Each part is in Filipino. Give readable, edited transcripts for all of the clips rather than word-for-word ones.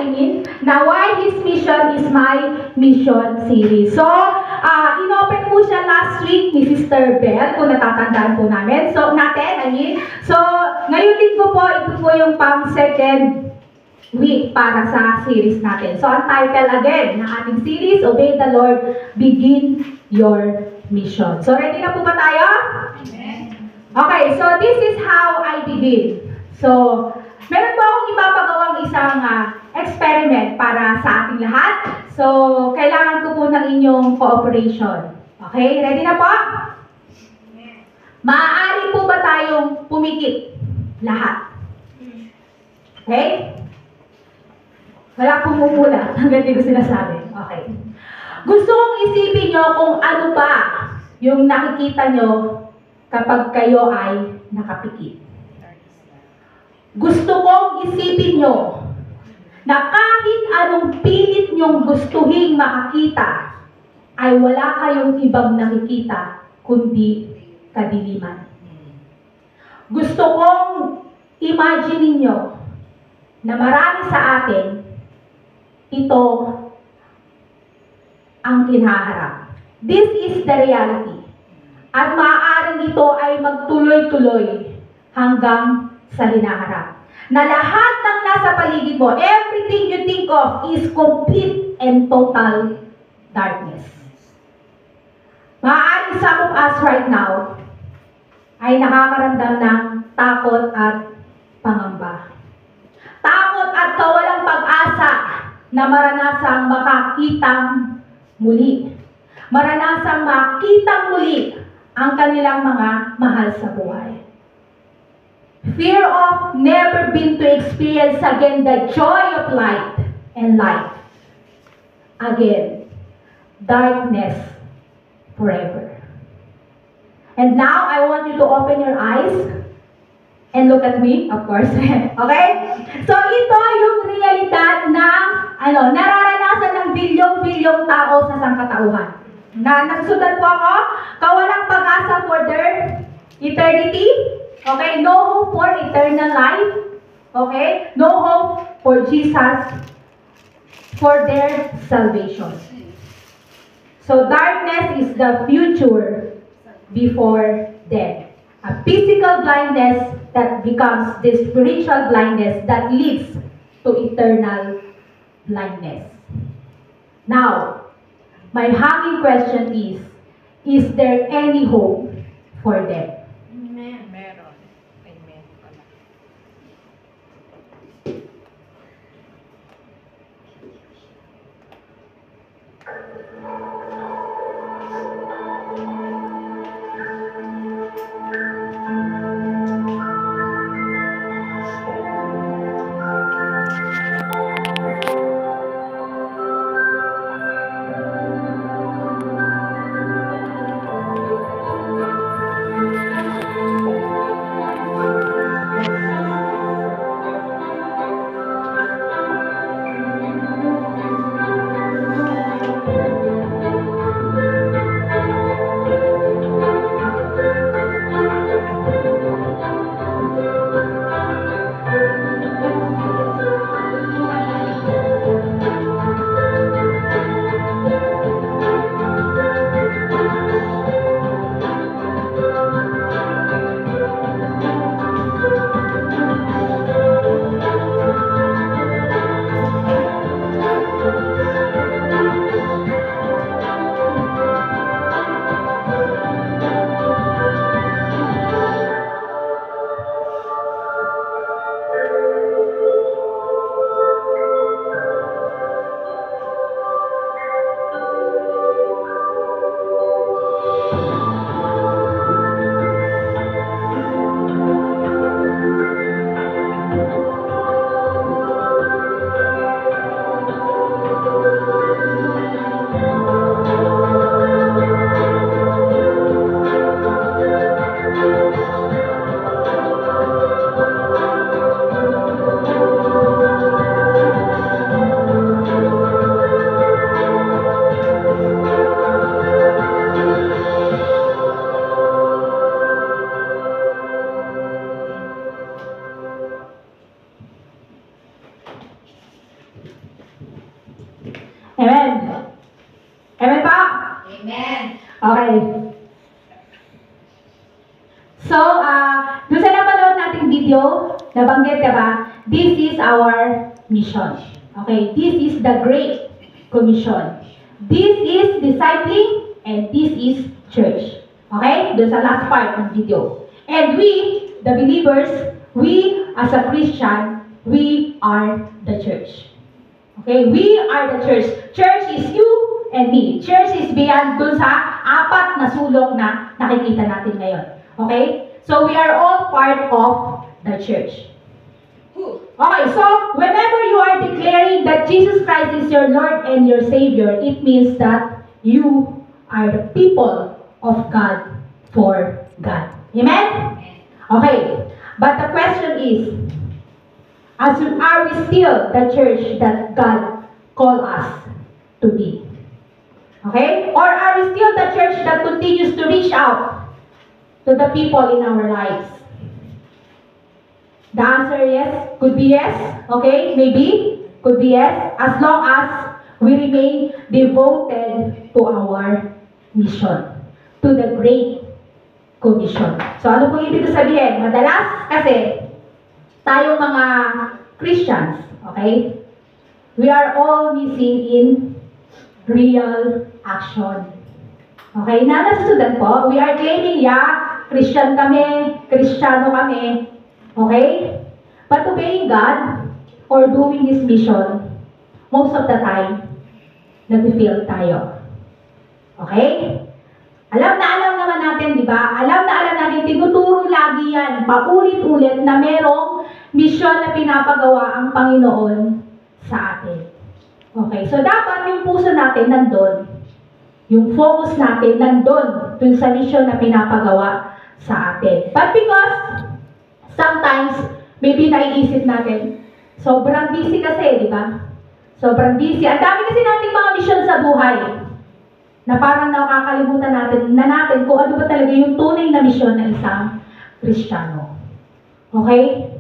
na why his mission is my mission series. So, inopen po siya last week ni Sister Bell, kung natatandaan po namin. So, So, ngayon din po ito po yung pang-second week para sa series natin. So, ang title again ng ating series, Obey the Lord, Begin Your Mission. So, ready na po ba tayo? Amen. Okay, so this is how I begin. So, meron po akong ipapagawang isang experiment para sa ating lahat. So, kailangan ko po ng inyong cooperation. Okay, ready na po? Maaari po ba tayong pumikit? Lahat. Okay? Wala pong mumula. Hanggang di ko sinasabi. Okay. Gusto kong isipin nyo kung ano ba yung nakikita nyo kapag kayo ay nakapikit. Gusto kong isipin nyo na kahit anong pilit nyong gustuhin makakita, ay wala kayong ibang nakikita kundi kadiliman. Gusto kong imagine niyo na marami sa atin ito ang kinaharap. This is the reality. At maaaring ito ay magtuloy-tuloy hanggang sa hinaharap. Na lahat ng nasa paligid mo, everything you think of is complete and total darkness. Maaaring some of us right now ay nakakaramdam ng takot at pangamba. Takot at kawalang pag-asa na maranasang makakitang muli. Maranasang makitang muli ang kanilang mga mahal sa buhay. Fear of never been to experience again the joy of light and life. Again, darkness forever. And now, I want you to open your eyes and look at me, of course. Okay? So, ito yung realidad ng nararanasan ng bilyong-bilyong tao sa sangkatauhan. Nasusundan po ako, kawalang pag-asa for their eternity. Okay? No hope for eternal life. Okay? No hope for Jesus for their salvation. So, darkness is the future before death. A physical blindness that becomes the spiritual blindness that leads to eternal blindness. Now, my hanging question is there any hope for them? Amen. Meron. Amen. Amen? Amen pa? Amen. Okay. So, doon sa napanood nating video, nabanggit ka ba? This is our mission. Okay, this is the Great Commission. This is discipling and this is church. Okay, doon sa last part ng video. And we, the believers, we as a Christian, we are the church. Okay, we are the church. Church is you and me. Church is beyond dun sa apat na sulok na nakikita natin ngayon. Okay? So, we are all part of the church. Okay, so, whenever you are declaring that Jesus Christ is your Lord and your Savior, it means that you are the people of God for God. Amen? Okay, but the question is, are we still the church that God called us to be? Okay? Or are we still the church that continues to reach out to the people in our lives? The answer yes, could be yes. Okay, maybe, could be yes. As long as we remain devoted to our mission, to the Great Commission. So ano pong ibig sabihin? Madalas kasi tayong mga Christians, okay, we are all missing in real action. Okay, na nasusundan po, we are claiming, yeah, Christian kami, Kristiyano kami, okay? But obeying God or doing His mission, most of the time, nag-fail tayo. Okay? Alam naman natin, di ba? Alam natin, tinuturo lagi yan, paulit-ulit na merong mission na pinapagawa ang Panginoon sa atin. Okay, so dapat yung puso natin nandun. Yung focus natin nandun dun sa mission na pinapagawa sa atin. But because sometimes, maybe naiisip natin, sobrang busy kasi, di ba? Sobrang busy. Ang dami kasi nating mga mission sa buhay na parang nakakalimutan natin kung ano ba talaga yung tunay na mission ng isang Kristiyano. Okay?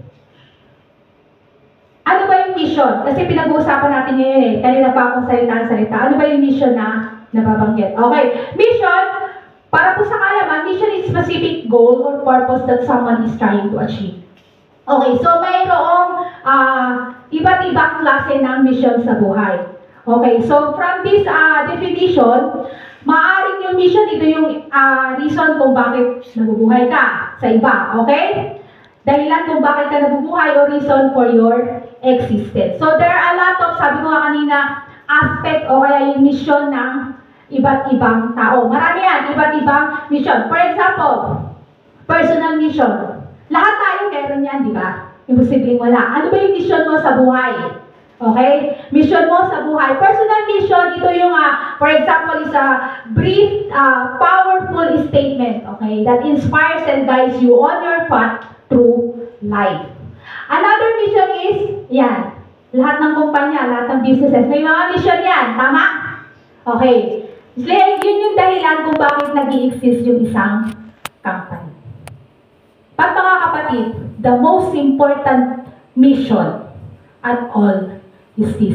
Ano ba yung mission? Kasi pinag-uusapan natin ngayon eh. Kanina pa akong salita. Ano ba yung mission na nababanggit? Okay. Mission, para po sa kalaman, mission is specific goal or purpose that someone is trying to achieve. Okay. So, mayroong iba't ibang klase ng mission sa buhay. Okay. So, from this definition, maaaring yung mission, ito yung reason kung bakit nabubuhay ka sa iba. Okay? Dahilan kung bakit ka nabubuhay o reason for your existence. So, there are a lot of, sabi ko nga kanina, aspect o kaya yung mission ng iba't ibang tao. Marami yan, iba't ibang mission. For example, personal mission. Lahat tayo meron yan, di ba? Imposibleng wala. Ano ba yung mission mo sa buhay? Okay? Mission mo sa buhay. Personal mission, ito yung, for example, is a brief, powerful statement, okay, that inspires and guides you on your path through life. Another mission is, yan, lahat ng kumpanya, lahat ng businesses, may mga mission yan, tama? Okay. So, yun yung dahilan kung bakit nag-i-exist yung isang company. But mga kapatid, the most important mission at all is this.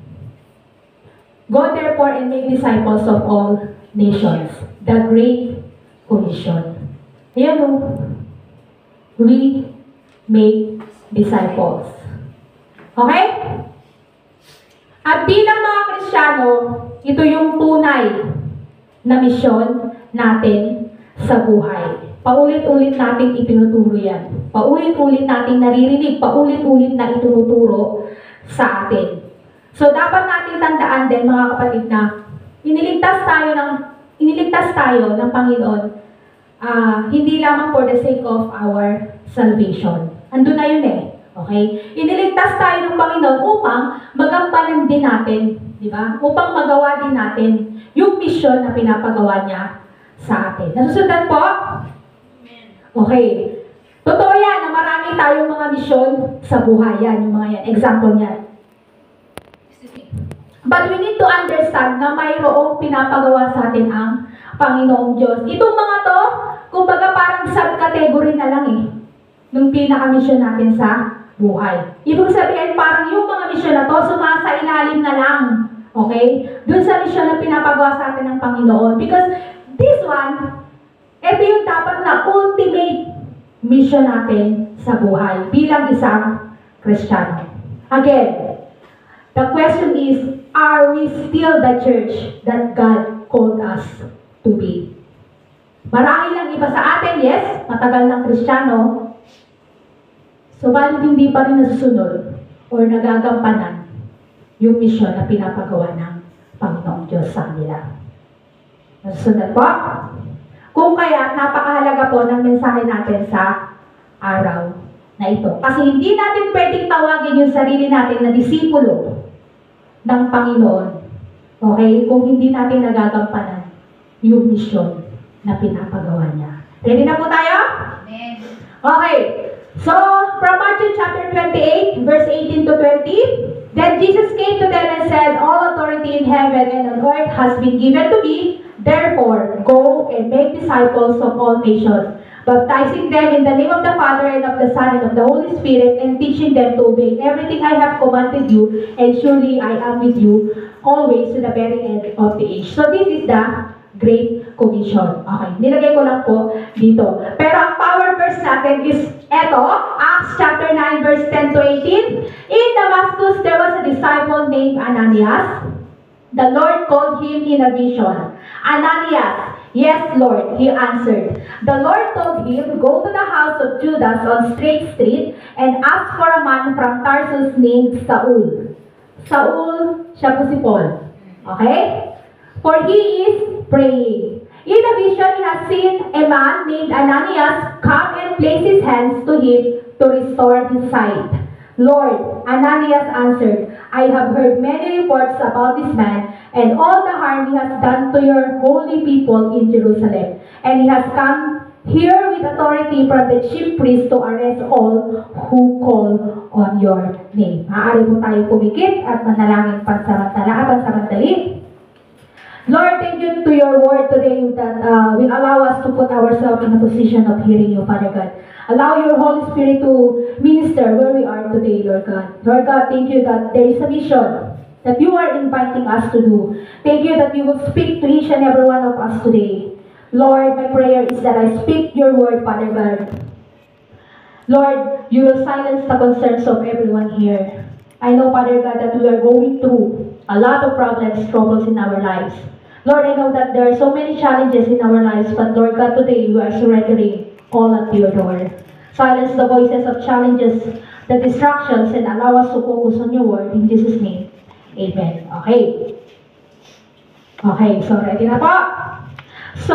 Go therefore and make disciples of all nations. The Great Commission. Ayan o. We make disciples. Okay? At bilang mga Kristiyano, ito yung tunay na misyon natin sa buhay. Paulit-ulit nating itinuturo yan. Paulit-ulit nating naririnig. Paulit-ulit na itinuturo sa atin. So, dapat nating tandaan din, mga kapatid, na iniligtas tayo ng Panginoon, hindi lamang for the sake of our salvation. Andun na yun eh. Okay? Iniligtas tayo ng Panginoon upang magampanan din natin, di ba? Upang magawa din natin yung mission na pinapagawa niya sa atin. Nasusundan po? Okay. Totoo yan na marami tayong mga mission sa buhay. Yan, yung mga yan. Example niyan. But we need to understand na mayroong pinapagawa sa atin ang Panginoong Diyos. Itong mga to, kumbaga parang subcategory na lang eh, nung pinaka-mission natin sa buhay. Ibig sabihin, parang yung mga mission na to, sumasailalim na lang. Okay? Dun sa misyon na pinapagawa sa atin ng Panginoon. Because this one, ito yung dapat na ultimate mission natin sa buhay bilang isang Kristiyano. Again, the question is, are we still the church that God called us to be? Marami lang iba sa atin, yes, matagal ng Kristiyano, subalit hindi pa rin nasusunod or nagagampanan yung misyon na pinapagawa ng Panginoong Diyos sa kanila. Nasusunod po? Kung kaya, napakahalaga po ng mensahe natin sa araw na ito. Kasi hindi natin pwedeng tawagin yung sarili natin na disipulo ng Panginoon. Okay? Kung hindi natin nagagampanan yung misyon na pinapagawa niya. Ready na po tayo? Amen. Okay. So, from Matthew chapter 28, verse 18 to 20, then Jesus came to them and said, all authority in heaven and on earth has been given to me. Therefore, go and make disciples of all nations, baptizing them in the name of the Father and of the Son and of the Holy Spirit, and teaching them to obey everything I have commanded you, and surely I am with you always to the very end of the age. So this is the Great Commission. Okay, nilagay ko lang po dito. Pero ang power verse natin is eto, Acts chapter 9 verse 10 to 18. In Damascus there was a disciple named Ananias. The Lord called him in a vision. Ananias, yes Lord, he answered. The Lord told him, go to the house of Judas on Straight Street and ask for a man from Tarsus named Saul. Saul, siya po si Paul. Okay? For he is praying. In a vision, he has seen a man named Ananias come and place his hands to him to restore his sight. Lord, Ananias answered, I have heard many reports about this man and all the harm he has done to your holy people in Jerusalem. And he has come here with authority from the chief priest to arrest all who call on your name. Maaari po tayo pumikit at manalangin pansamantali. Lord, thank you to your word today that will allow us to put ourselves in a position of hearing you, Father God. Allow your Holy Spirit to minister where we are today, Lord God. Lord God, thank you that there is a mission that you are inviting us to do. Thank you that you will speak to each and every one of us today. Lord, my prayer is that I speak your word, Father God. Lord, you will silence the concerns of everyone here. I know, Father God, that we are going through a lot of problems, troubles in our lives. Lord, I know that there are so many challenges in our lives, but Lord God, today we are surrendering all at your door. Silence the voices of challenges, the distractions, and allow us to focus on your word. In Jesus' name, amen. Okay. Okay, so ready na po? So,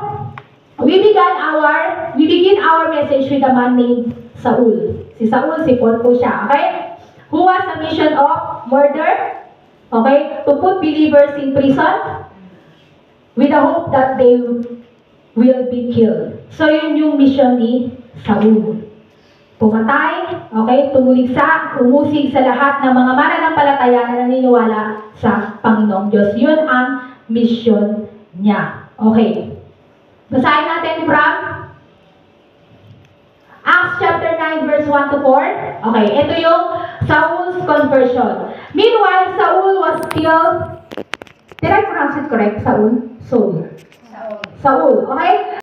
we begin our message with a man named Saul. Si Saul, si Paul po siya, okay? Who has a mission of murder, okay? To put believers in prison with the hope that they will be killed. So, yun yung mission ni Saul. Pumatay, okay? Tumuligsa, umusig sa lahat ng mga mananampalataya na naniniwala sa Panginoong Diyos. Yun ang mission niya. Okay. Basahin natin from Acts chapter 9 verse 1 to 4. Okay, ito yung Saul's conversion. Meanwhile, Saul was still, did I pronounce it correct? Saul? Saul. Okay?